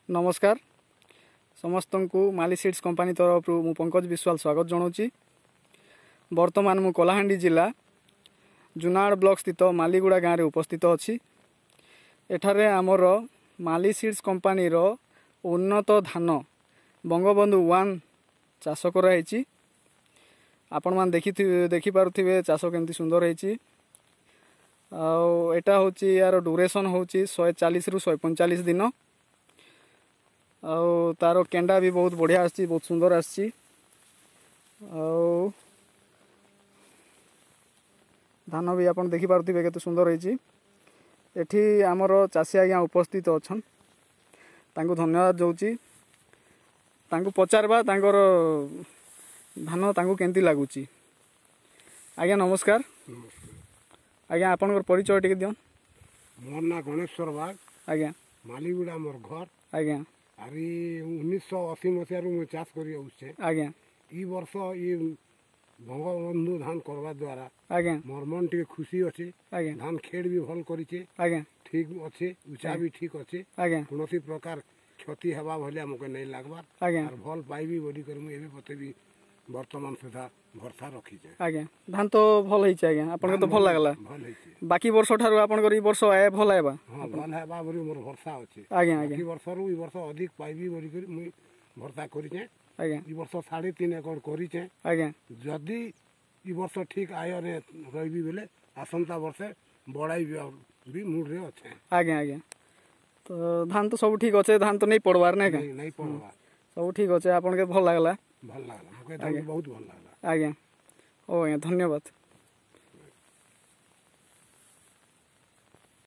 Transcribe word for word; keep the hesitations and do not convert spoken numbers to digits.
नमस्कार समस्त को माली सीड्स कंपनी तरफ मु पंकज विश्वाल स्वागत जनाऊँगी। बर्तमान मु कलाहांडी जिला जुनाड़ ब्लॉक स्थित मालीगुड़ा गाँव में उपस्थित अच्छी। एठारे आमर माली सीड्स कंपनी रो उन्नत धान बंगबंधु वन चाष कराई। आपण मान देखि देखि पारुथिबे चाष केमती सुंदर होईची। आटा हूँ यार ड्यूरेशन हूँ शहे चालीस रु शहे पैंचाश दिन। आउ तार केंडा भी बहुत बढ़िया आसी, बहुत सुंदर आसी। धान भी आपन देखि पारुथिबे केते सुंदर होईची। एठी आमर चाषी आज्ञा उपस्थित अच्छन, तांको धन्यवाद दउची। तांको पचारबा तांकर धान तांको केमती लागुची। आज्ञा नमस्कार। आज्ञा आपनकर परिचय टिके दियन। मोर ना गणेश्वर बाग। आज्ञा मालीगुड़ा मोर घर। आज्ञा अरे उन्नीस सौ अस्सी मसीह रु चाष करी आउछे। आज्ञा ई वर्ष ई बंगबंधु धान करवा द्वारा आज्ञा मोर मन टिके खुशी अछि। आज्ञा धान खेड़ भी भल करिचे। आज्ञा ठीक अच्छे, ऊंचा भी ठीक अच्छे। आज्ञा कोनोसी प्रकार क्षति हेबा भलिया मके नहीं लागबार। आज्ञा और भल पाइबी बोली कर मु एबे पते भी वर्तमान सुधा भरसा रखी छे। आज्ञा धान तो भल होईचे। आज्ञा आपन तो भल लागला। भल होईचे। बाकी वर्ष ठारू आपन ई वर्ष आए भल आएबा। हां भल हेबा बोली मोर भरसा अछि। आज्ञा बाकी आज्ञा वर्ष रु ई वर्ष अधिक पाइबी बोली कर मु भरसा करिचे। आज्ञा ई वर्ष साढ़े तीन एकड़ करिचे। आज्ञा जदि ई वर्ष ठीक आय रे रहिबी बेले आसंता वर्ष बड़ाई भी मूड रे अच्छे। आज्ञा आज्ञा तो धान तो सब ठीक अच्छे। धान तो नहीं पड़वार नहीं नहीं नहीं पड़वा सब ठीक अच्छे। आपन के भल लागला। भल लागला मके बहुत भल लागला। आज्ञा ओ आज्ञा धन्यवाद।